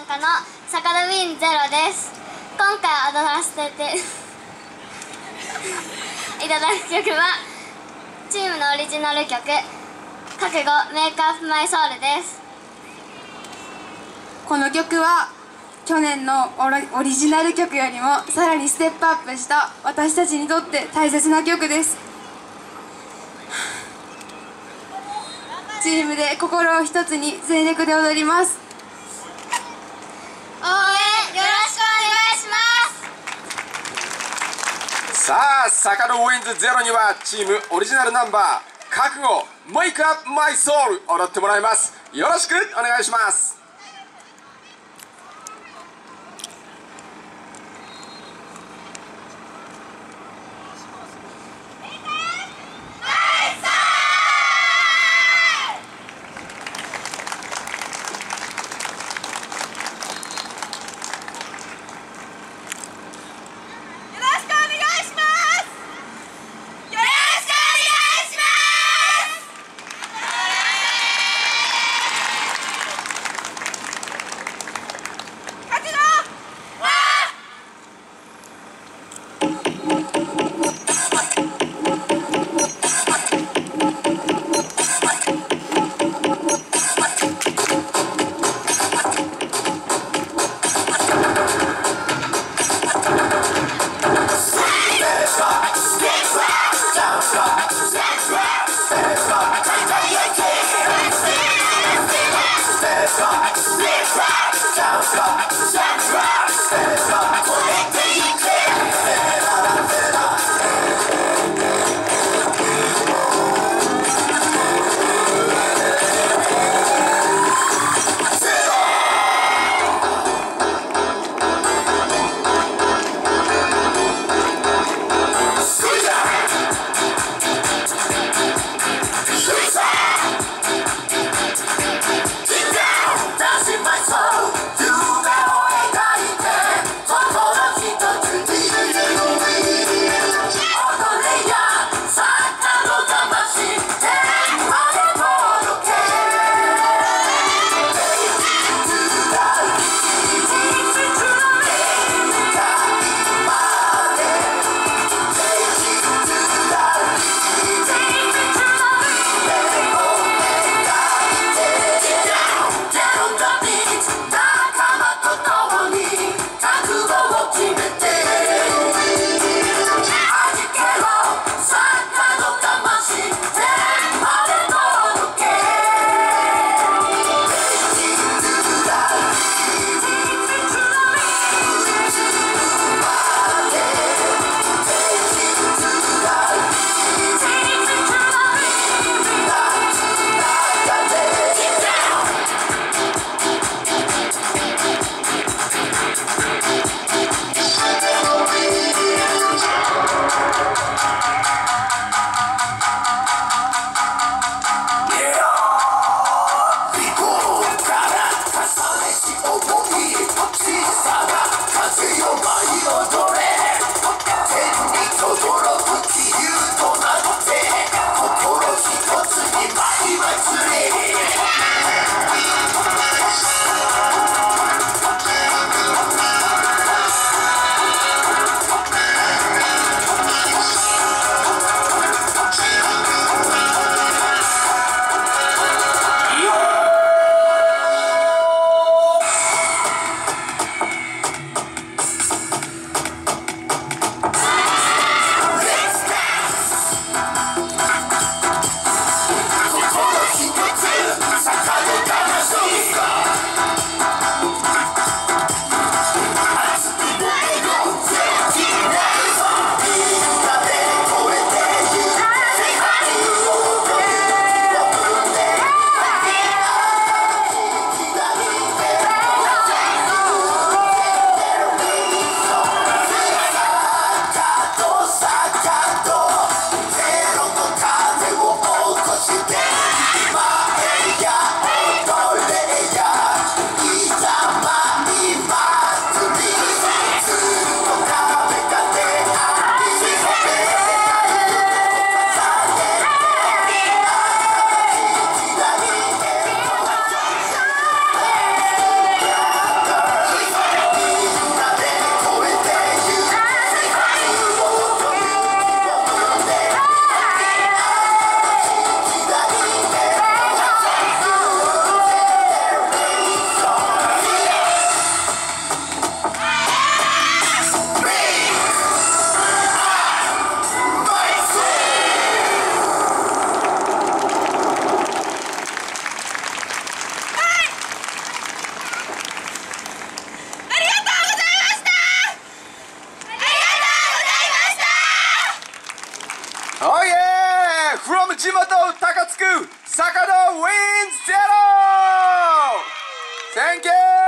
参加の坂田ウィンゼロです。今回踊らせていただく曲はチームのオリジナル曲「覚悟メイクアップマイソウル」です。 この曲は去年のオリジナル曲よりもさらにステップアップした私たちにとって大切な曲です。チームで心を一つに全力で踊ります。 応援よろしくお願いします。 さあ、坂戸ウィンズゼロにはチームオリジナルナンバー覚悟メイクアップマイソウル踊ってもらいます。よろしくお願いします。 Oh yeah! From 地元高津区坂戸 wins 0! Thank you!